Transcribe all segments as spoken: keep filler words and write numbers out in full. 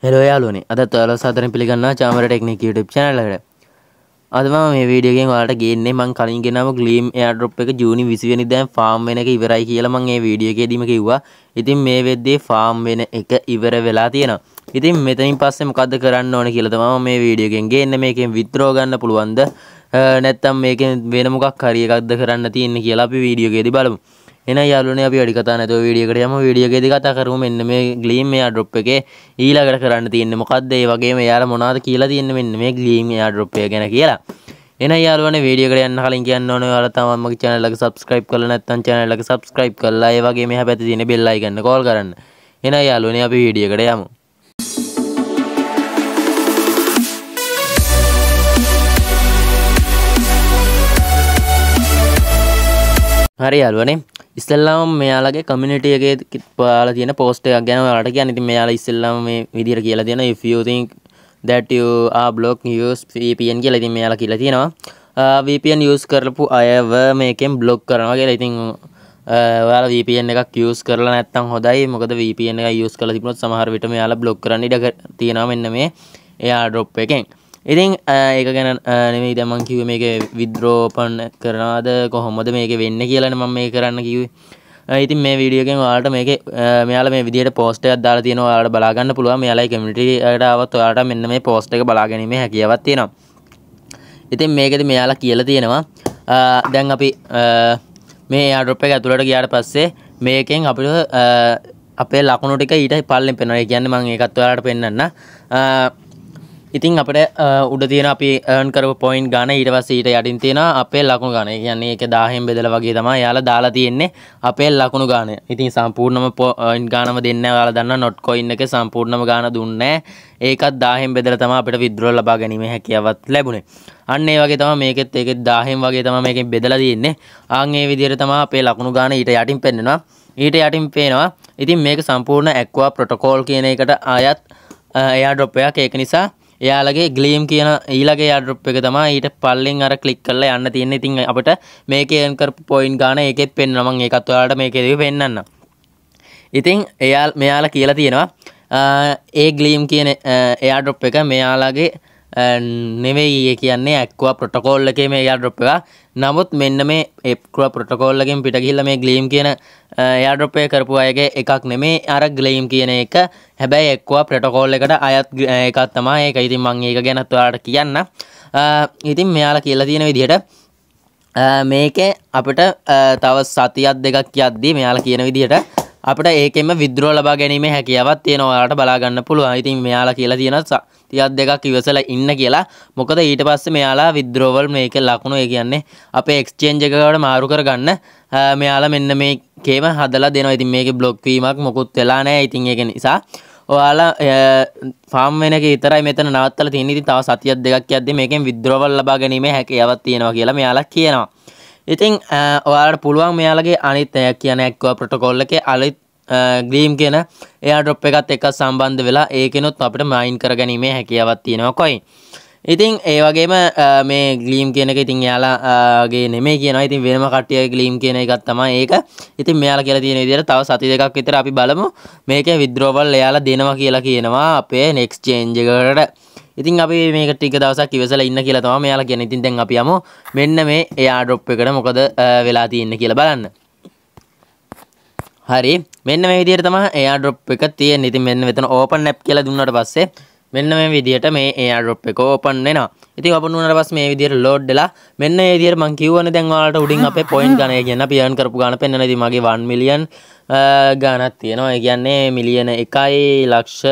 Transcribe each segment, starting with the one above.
Hello යාළුවනේ අදත් ඔයාලව සාදරයෙන් පිළිගන්නවා චාමර ටෙක්නික් YouTube channel එකට. අද මම මේ වීඩියෝ එකෙන් ඔයාලට ගේන්නේ මම කලින් ගෙනාව Gleam airdrop එක ජූනි විසි වෙනිදාම ෆාම් වෙන එක ඉවරයි කියලා මම මේ වීඩියෝ එකේදීම කිව්වා. ඉතින් මේ වෙද්දී ෆාම් වෙන එක ඉවර වෙලා තියෙනවා. ඉතින් මෙතනින් පස්සේ මොකද්ද කරන්න ඕනේ කියලා තමයි මම මේ වීඩියෝ එකෙන් ගේන්නේ. මේකෙන් withdraw ගන්න පුළුවන්ද නැත්නම් මේකෙන් වෙන මොකක් හරි එකක්ද කරන්න තියෙන්නේ කියලා අපි වීඩියෝ එකේදී බලමු. එනයි යාළුවනේ අපි වැඩි කතා නැතුව වීඩියෝ එකට යමු. වීඩියෝ එකේදී කතා කරමු මෙන්න මේ Gleam airdrop එකේ ඊළඟට කරන්න තියෙන්නේ මොකද්ද? ඒ වගේම එයාලා මොනවද කියලා තියෙන්නේ මෙන්න මේ Gleam airdrop එක ගැන කියලා. එනයි යාළුවනේ වීඩියෝ එකට යන්න කලින් කියන්න ඕනේ ඔයාලා තාම මගේ channel එක subscribe කරලා නැත්නම් channel එක subscribe කරලා ඒ වගේම එහා පැත්තේ තියෙන bell icon එක call කරන්න. එනයි යාළුවනේ අපි වීඩියෝ එකට යමු. හරි යාළුවනේ ඉස්සෙල්ලාම මෙයාලගේ කමියුනිටි එකේ පාලා තියෙන පෝස්ට් එකක් ගැන ඔයාලට කියන්න. ඉතින් මෙයාලා ඉස්සෙල්ලාම මේ විදිහට කියලා තියෙනවා if you think that you are blocked use V P N කියලා. ඉතින් මෙයාලා කියලා තියෙනවා V P N use කරපු අයව මේකෙන් block කරනවා කියලා. ඉතින් ඔයාලා V P N එකක් use කරලා නැත්නම් හොඳයි. මොකද V P N එක use කරලා තිබුණොත් සමහර විට මෙයාලා block කරන්න ඉඩ තියෙනවා මෙන්න මේ airdrop එකෙන්. ඉතින් ඒක ගැන නෙමෙයි දැන් මම කිව්වේ මේකේ withdraw open කරනවාද කොහොමද මේක වෙන්නේ කියලානේ මම මේක කරන්න කිව්වේ. ඉතින් මේ වීඩියෝ එකෙන් ඔයාලට මේකේ මෙයාලා මේ විදිහට post එකක් දාලා තියෙනවා. ඔයාලට බලා ගන්න පුළුවන්. මෙයාලයි community එකට ආවත් ඔයාලට මෙන්න මේ post එක බලා ගැනීමේ හැකියාවක් තියෙනවා. ඉතින් මේකෙදි මෙයාලා කියලා තියෙනවා දැන් අපි මේ airdrop එක ඇතුළට ගියාට පස්සේ මේකෙන් අපිට අපේ ලකුණු ටික ඊට පල්ලෙන් පෙන්වනවා. ඒ කියන්නේ මම ඒකත් ඔයාලට පෙන්නන්න. ඉතින් අපිට උඩ තියෙන අපි earn කරපු point ගාන ඊට පස්සේ ඊට යටින් තියෙන අපේ ලකුණු ගාන. ඒ කියන්නේ ඒක දහයෙන් බෙදලා වගේ තමයි යාලා දාලා තියෙන්නේ අපේ ලකුණු ගාන. ඉතින් සම්පූර්ණම point ගානම දෙන්නේ නැහැ. ඔයාලා දන්නවා not coin එකේ සම්පූර්ණම ගාන දුන්නේ නැහැ. ඒකත් දහයෙන් බෙදලා තමයි අපිට withdraw ලබා ගැනීම හැකියාවක් ලැබුණේ. අන්න ඒ වගේ තමයි මේකෙත් ඒකෙත් දහයෙන් වගේ තමයි මේකෙන් බෙදලා තියෙන්නේ. ආන් ඒ විදිහට තමයි අපේ ලකුණු ගාන ඊට යටින් පෙන්නනවා. ඊට යටින් පේනවා. ඉතින් මේක සම්පූර්ණ Aqua protocol කියන එකට ආයත් airdrop එකක්. ඒක නිසා එයාලගේ Gleam කියන ඊළඟ airdrop එක තමයි ඊට පල්ලෙන් අර click කරලා යන්න තියෙන්නේ. ඉතින් අපිට මේකේ earn කරපු point ගාන ඒකෙත් පෙන්නනවා. මම ඒකත් ඔයාලට මේකේදී පෙන්නන්නම්. ඉතින් එයා මෙයාලා කියලා තියෙනවා ඒ Gleam කියන airdrop එක මෙයාලගේ නෙවෙයි. ඒ කියන්නේ Aqua protocol එකේ මේ airdrop එක. නමුත් මෙන්න මේ Aqua protocol එකෙන් පිට ගිහිල්ලා මේ Gleam කියන airdrop එක කරපු අයගේ එකක් නෙමේ අර Gleam කියන එක. හැබැයි Aqua protocol එකට අයත් එකක් තමයි ඒක. ඉතින් මම ඒක ගැනත් ඔයාලට කියන්න. ඉතින් මෙයාලා කියලා තියෙන විදිහට මේකේ අපිට තව සතියක් දෙකක් යද්දී මෙයාලා කියන විදිහට අපිට ඒකෙම withdraw ලබා ගැනීමේ හැකියාවක් තියෙනවා. ඔයාලට බලා ගන්න පුළුවන්. ඉතින් මෙයාලා කියලා තියෙනවා සතියක් දෙකක් ඉවසලා ඉන්න කියලා. මොකද ඊට පස්සේ මෙයාලා withdrawal මේකේ ලකුණු ඒ කියන්නේ අපේ exchange එකකට මාරු කරගන්න මෙයාලා මෙන්න මේකේම හදලා දෙනවා. ඉතින් මේකේ block වීමක් මොකුත් වෙලා නැහැ. ඉතින් ඒක නිසා ඔයාලා farm වෙන එක විතරයි මෙතන නවත්තලා තියෙන්නේ. ඉතින් තව සතියක් දෙකක් යද්දී මේකෙන් withdrawal ලබා ගැනීමේ හැකියාවක් තියෙනවා කියලා මෙයාලා කියනවා. ඉතින් ඔයාලට පුළුවන් මෙයාලගේ අනිත් කියන්නේ Aqua protocol එකේ අනිත් Gleam කියන airdrop එකත් එක්ක සම්බන්ධ වෙලා ඒකෙනොත් අපිට mine කරගැනීමේ හැකියාවක් තියෙනවා coin. ඉතින් ඒ වගේම මේ Gleam කියන එක ඉතින් එයාලාගේ නෙමෙයි කියනවා. ඉතින් වෙනම කට්ටියගේ Gleam කියන එකක් තමයි ඒක. ඉතින් මෙයාලා කියලා තියෙන විදිහට තව සති දෙකක් විතර අපි බලමු මේකේ withdrawal එයාලා දෙනවා කියලා කියනවා අපේ exchange එකකට. ඉතින් අපි මේක ටික දවසක් ඉවසලා ඉන්න කියලා තමයි මෙයාලා කියන්නේ. ඉතින් දැන් අපි යමු මෙන්න මේ airdrop එකට මොකද වෙලා තියෙන්නේ කියලා බලන්න. හරි මෙන්න මේ විදිහට තමයි airdrop එක තියෙන්නේ. ඉතින් මෙන්න මෙතන open app කියලා දුන්නාට පස්සේ මෙන්න මේ විදිහට මේ airdrop එක open වෙනවා. ඉතින් open වුණාට පස්සේ මේ විදිහට load වෙලා මෙන්න මේ විදිහට මම කියවනේ දැන් ඔයාලට උඩින් අපේ point ගණය කියන්නේ අපි earn කරපු ගාන පෙන්වනවා. ඉතින් මගේ one million ගානක් තියෙනවා. ඒ කියන්නේ මිලියන එකයි ලක්ෂ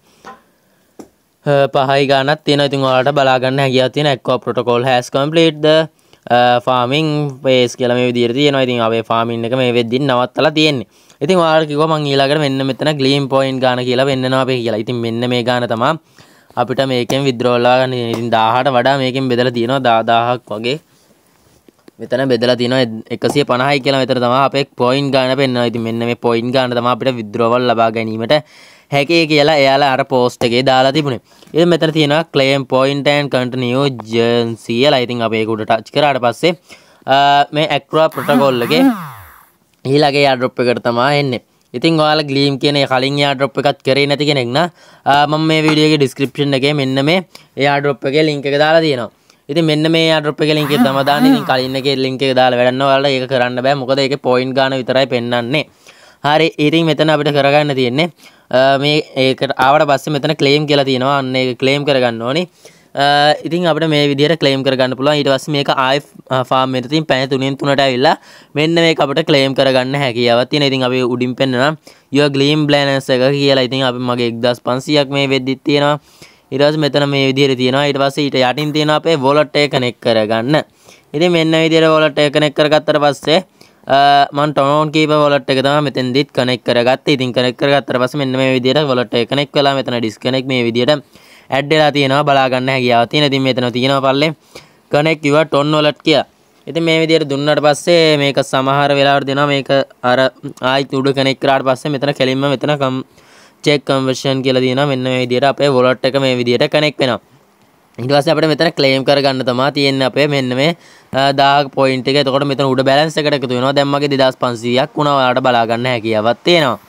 පහයි ගානක් තියෙනවා. ඉතින් ඔයාලට බලා ගන්න හැකියාවක් තියෙන Aqua protocol has complete the uh, farming phase කියලා මේ විදිහට තියෙනවා. ඉතින් අපේ farming එක මේ වෙද්දී නවත්තලා තියෙන්නේ. ඉතින් ඔයාලට කිව්වා මම ඊළඟට මෙන්න මෙතන Gleam point ගාන කියලා වෙන්නනවා අපේ කියලා. ඉතින් මෙන්න මේ ගාන තමයි අපිට මේකෙන් withdraw ලබා ගන්න. ඉතින් දහයට වඩා මේකෙන් බෙදලා තියෙනවා දහයක් වගේ. මෙතන බෙදලා තියෙනවා එකසිය පනහයි කියලා. මෙතන තමයි අපේ point ගාන පෙන්නනවා. ඉතින් මෙන්න මේ point ගාන තමයි අපිට withdrawal ලබා ගැනීමට හැකේ කියලා එයාලා අර post එකේ දාලා තිබුණේ. ඉතින් මෙතන තියෙනවා claim point and continue journey කියලා. ඉතින් අපි ඒක උඩ touch කරාට පස්සේ මේ Aqua protocol එකේ ඊළඟ airdrop එකට තමයි එන්නේ. ඉතින් ඔයාලා ග්ලීම් කියන ඒ කලින් එයාඩ්‍රොප් එකත් කරේ නැති කෙනෙක් නම් මම මේ වීඩියෝ එකේ ඩිස්ක්‍රිප්ෂන් එකේ මෙන්න මේ එයාඩ්‍රොප් එකේ link එක දාලා තියෙනවා. ඉතින් මෙන්න මේ එයාඩ්‍රොප් එකේ link එක තමයි දාන්නේ. ඉතින් කලින් එකේ link එක දාලා වැඩක් නැහැ. ඔයාලා ඒක කරන්න බෑ. මොකද ඒකේ point ගාන විතරයි පෙන්වන්නේ. හරි ඉතින් මෙතන අපිට කරගන්න තියෙන්නේ මේ ඒකට ආවට පස්සේ මෙතන claim කියලා තියෙනවා. අන්න ඒක claim කරගන්න ඕනේ. ඉතින් අපිට මේ විදිහට claim කරගන්න පුළුවන්. ඊට පස්සේ මේක ආයි farm එකට තින් පැය තුනෙන් තුනට ඇවිල්ලා මෙන්න මේක අපිට claim කරගන්න හැකියාවක් තියෙනවා. ඉතින් අපි උඩින් පෙන්නනවා your claim balance එක කියලා. ඉතින් අපි මගේ එක්දාස් පන්සීයක් මේ වෙද්දිත් තියෙනවා. ඊට පස්සේ මෙතන මේ විදිහට තියෙනවා. ඊට පස්සේ ඊට යටින් තියෙනවා අපේ wallet එක connect කරගන්න. ඉතින් මෙන්න මේ විදිහට wallet එක connect කරගත්තට පස්සේ මම ටෝන් කීප wallet එක තමයි මෙතෙන්දිත් connect කරගත්තේ. ඉතින් connect කරගත්තට පස්සේ මෙන්න මේ විදිහට wallet එක connect වෙලා මෙතන disconnect මේ විදිහට add වෙලා තියෙනවා. බලා ගන්න හැකියාවක් තියෙනවා. ඉතින් මෙතන තියෙනවා පල්ලේ connect your ton wallet කියලා. ඉතින් මේ විදිහට දුන්නාට පස්සේ මේක සමහර වෙලාවට දෙනවා මේක අර ආයිත් උඩ connect කරාට පස්සේ මෙතන කෙලින්ම මෙතන check conversion කියලා තියෙනවා. මෙන්න මේ විදිහට අපේ wallet එක මේ විදිහට connect වෙනවා. ඊට පස්සේ අපිට මෙතන claim කරගන්න තමයි තියෙන්නේ අපේ මෙන්න මේ දහක point එක. එතකොට මෙතන උඩ balance එකට එකතු වෙනවා. දැන් මගේ දෙදාස් පන්සීයක් වුණා. ඔයාලට බලා ගන්න හැකියාවක් තියෙනවා.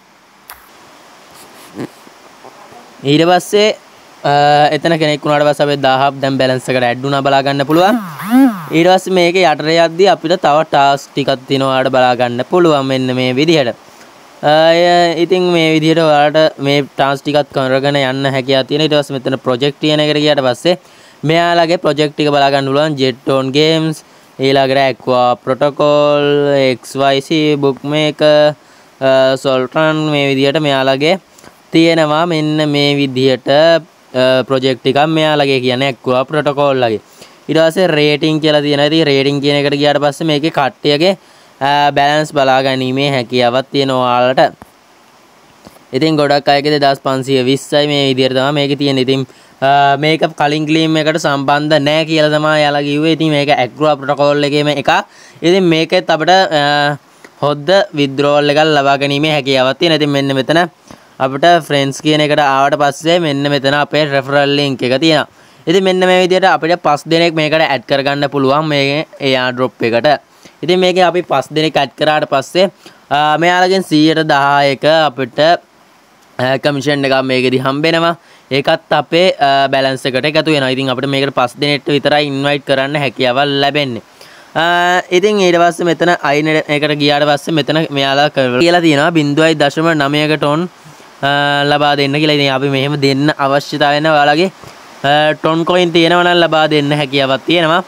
ඊට පස්සේ එතන කෙනෙක් වුණාට පස්සේ අපේ දහයක් දැන් balance එකට add වුණා බලා ගන්න පුළුවන්. ඊට පස්සේ මේකේ යටට යද්දී අපිට තව task ටිකක් තියෙනවා. ඔයාලට බලා ගන්න පුළුවන් මෙන්න මේ විදිහට. ඉතින් මේ විදිහට ඔයාලට මේ task ටිකත් කරගෙන යන්න හැකියාව තියෙනවා. ඊට පස්සේ මෙතන project කියන එකට ගියාට පස්සේ මෙයාලගේ project ටික බලා ගන්න පුළුවන්. Jeton games ඊළඟට aqua protocol X Y Z bookmaker soltran මේ විදිහට මෙයාලගේ තියෙනවා. මෙන්න මේ විදිහට project ටිකක් මෙයාලගේ කියන්නේ aqua protocol ලගේ. ඊට පස්සේ rating කියලා තියෙනවා. ඉතින් rating කියන එකට ගියාට පස්සේ මේකේ කට්ටියගේ balance බලා ගැනීමේ හැකියාවක් තියෙනවා ඔයාලට. ඉතින් ගොඩක් අයගේ දෙදාස් පන්සීය විස්සයි මේ විදිහට තමයි මේකේ තියෙන්නේ. ඉතින් මේක කලින් claim එකට සම්බන්ධ නැහැ කියලා තමයි යාලා කිව්වේ. ඉතින් මේක aqua protocol එකේම එකක්. ඉතින් මේකෙත් අපිට හොද්ද withdrawal එකක් ලබා ගැනීමේ හැකියාවක් තියෙනවා. ඉතින් මෙන්න මෙතන අපිට friends කියන එකට ආවට පස්සේ මෙන්න මෙතන අපේ referral link එක තියෙනවා. ඉතින් මෙන්න මේ විදිහට අපිට පස් දෙනෙක් මේකට add කරගන්න පුළුවන් මේ airdrop එකට. ඉතින් මේකේ අපි පස් දෙනෙක් add කරාට පස්සේ මෙයාලගෙන් සීයට දහයක අපිට කමිෂන් එකක් මේකෙදි හම්බ වෙනවා. ඒකත් අපේ බැලන්ස් එකට එකතු වෙනවා. ඉතින් අපිට මේකට පස් දෙනෙක්ට විතරයි ඉන්වයිට් කරන්න හැකියාවක් ලැබෙන්නේ. ඉතින් ඊට පස්සේ මෙතන අයින එකට ගියාට පස්සේ මෙතන මෙයාලා කියලා තියෙනවා බිංදුවයි දශම නවයක ටොන් ලබා දෙන්න කියලා. ඉතින් අපි මෙහෙම දෙන්න අවශ්‍යතාවය නැහැ. ඔයාලගේ ටොන් කොයින් තියෙනවා නම් ලබා දෙන්න හැකියාවක් තියෙනවා.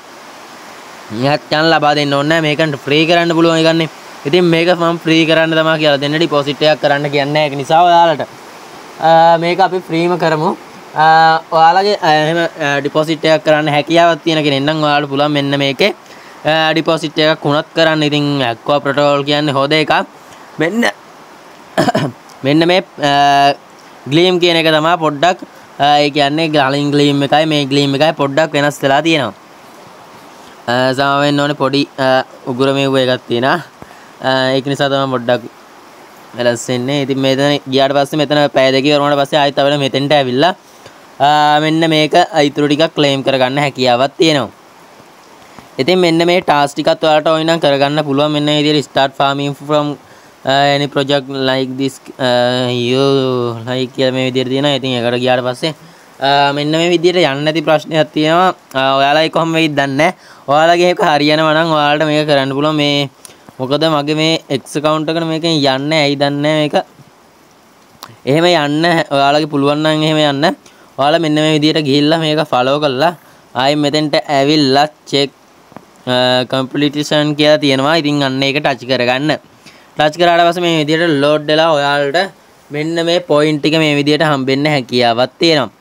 යන් ලබා දෙන්න ඕනේ නැහැ. මේකට ෆ්‍රී කරන්න පුළුවන් එකන්නේ. ඉතින් මේක මම ෆ්‍රී කරන්න තමයි කියලා දෙන්න ඩිපොසිට් එකක් කරන්න කියන්නේ. ඒක නිසා ඔයාලට මේක අපි ෆ්‍රීම කරමු. ඔයාලගේ එහෙම ඩිපොසිට් එකක් කරන්න හැකියාවක් තියෙන කෙනෙක් නම් ඔයාලට පුළුවන් මෙන්න මේකේ ඩිපොසිට් එකක් වුණත් කරන්න. ඉතින් aqua protocol කියන්නේ හොද එකක්. මෙන්න මෙන්න මේ gleam කියන එක තමයි පොඩ්ඩක් ඒ කියන්නේ ගලින් gleam එකයි මේ gleam එකයි පොඩ්ඩක් වෙනස් වෙලා තියෙනවා. සම වෙන්න ඕනේ පොඩි උගුර මෙව්ව එකක් තියෙනවා. ඒක නිසා තමයි පොඩ්ඩක් වෙනස් වෙන්නේ. ඉතින් මෙතන ගියාට පස්සේ මෙතන පැය දෙකක් වරුණාට පස්සේ ආයෙත් අපිට මෙතෙන්ට ඇවිල්ලා මෙන්න මේක අයිතුරු ටිකක් ක්ලේම් කරගන්න හැකියාවක් තියෙනවා. ඉතින් මෙන්න මේ ටාස්ක් ටිකත් ඔයාලට ඕන නම් කරගන්න පුළුවන්. මෙන්න මේ විදිහට start farming from uh, any project like this uh, you like කියලා මේ විදිහට තියෙනවා. ඉතින් ඒකට ගියාට පස්සේ මෙන්න මේ විදිහට යන්න නැති ප්‍රශ්නයක් තියෙනවා. ඔයාලා ඒක කොහොම වෙයිද දන්නේ නැහැ. ඔයාලගේ එක හරියනවා නම් ඔයාලට මේක කරන්න පුළුවන්. මේ මොකද මගේ මේ X account එකට මේකෙන් යන්නේ ඇයි දන්නේ නැහැ මේක. එහෙම යන්න ඔයාලගේ පුළුවන් නම් එහෙම යන්න. ඔයාලා මෙන්න මේ විදිහට ගිහිල්ලා මේක follow කරලා ආයෙ මෙතෙන්ට ඇවිල්ලා check completion කියලා තියෙනවා. ඉතින් අන්න ඒක touch කරගන්න. touch කරාට පස්සේ මේ විදිහට load වෙලා ඔයාලට මෙන්න මේ point ටික මේ විදිහට හම්බෙන්න හැකියාවක් තියෙනවා.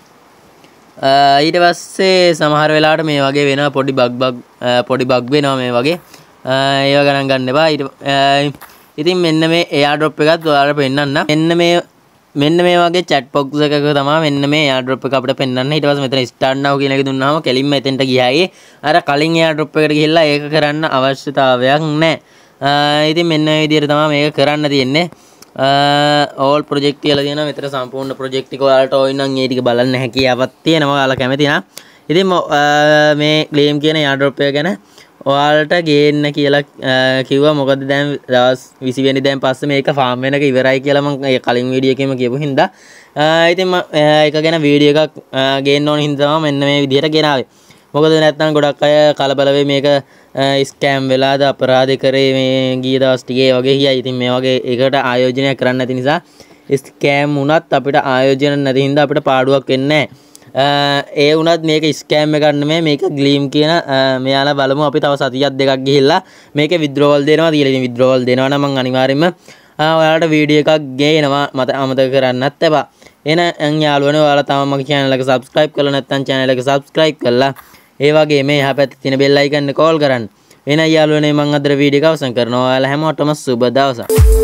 ඊට පස්සේ සමහර වෙලාවට මේ වගේ වෙනවා පොඩි බග් බග් පොඩි බග් වෙනවා මේ වගේ. ඒව ගණන් ගන්න එපා. ඉතින් මෙන්න මේ airdrop එකත් ඔයාලට පෙන්නන්න. මෙන්න මේ මෙන්න මේ වගේ chat box එකක තමයි මෙන්න මේ airdrop එක අපිට පෙන්වන්න. ඊට පස්සේ මෙතන start now කියන එක දුන්නාම කෙලින්ම එතෙන්ට ගියායි. අර කලින් airdrop එකට ගිහිල්ලා ඒක කරන්න අවශ්‍යතාවයක් නැහැ. ඉතින් මෙන්න මේ විදිහට තමයි මේක කරන්න තියෙන්නේ. all project කියලා තියෙනවා. මෙතන සම්පූර්ණ project එක ඔයාලට ඕන නම් ඒ ටික බලන්න හැකියාවක් තියෙනවා. ඔයාලා කැමති නම්. ඉතින් මේ claim කියන airdrop එක ගැන ඔයාලට ගේන්න කියලා කිව්වා. මොකද දැන් දවස් විසි වෙනි දැන් පස්සේ මේක ෆාම් වෙනක ඉවරයි කියලා මම කලින් වීඩියෝ එකේම කියපු හින්දා ඉතින් මම ඒක ගැන වීඩියෝ එකක් ගේන්න ඕන හින්දා මෙන්න මේ විදිහට ගෙනාවේ. මොකද නැත්නම් ගොඩක් අය කලබල වෙයි මේක ස්කෑම් වෙලාද අපරාධ කරේ මේ ගිය දවස් ටිකේ වගේ කියයි. ඉතින් මේ වගේ ඒකට ආයෝජනය කරන්න නැති නිසා ස්කෑම් වුණත් අපිට ආයෝජන නැති හින්දා අපිට පාඩුවක් වෙන්නේ නැහැ. ඒ වුණත් මේක ස්කෑම් එකක් නෙමෙයි මේක ග්ලීම් කියන මෙයාලා බලමු අපි තව සතියක් දෙකක් ගිහිල්ලා මේකේ විත්ඩ්‍රෝවල් දෙනවා කියලා. ඉතින් විත්ඩ්‍රෝවල් දෙනවා නම් මම අනිවාර්යයෙන්ම ඔයාලට වීඩියෝ එකක් ගේනවා මට අමතක කරන්නත් එපා. එහෙනම් යාළුවනේ ඔයාලා තාම මගේ channel එක subscribe කරලා නැත්නම් channel එක subscribe කරලා ඒ වගේ මේ එහා පැත්තේ තියෙන bell icon එක call කරන්න. එහෙනම් යාළුවනේ මම අද වීඩියෝ එක අවසන් කරනවා. ඔයාලා හැමෝටම සුබ දවසක්.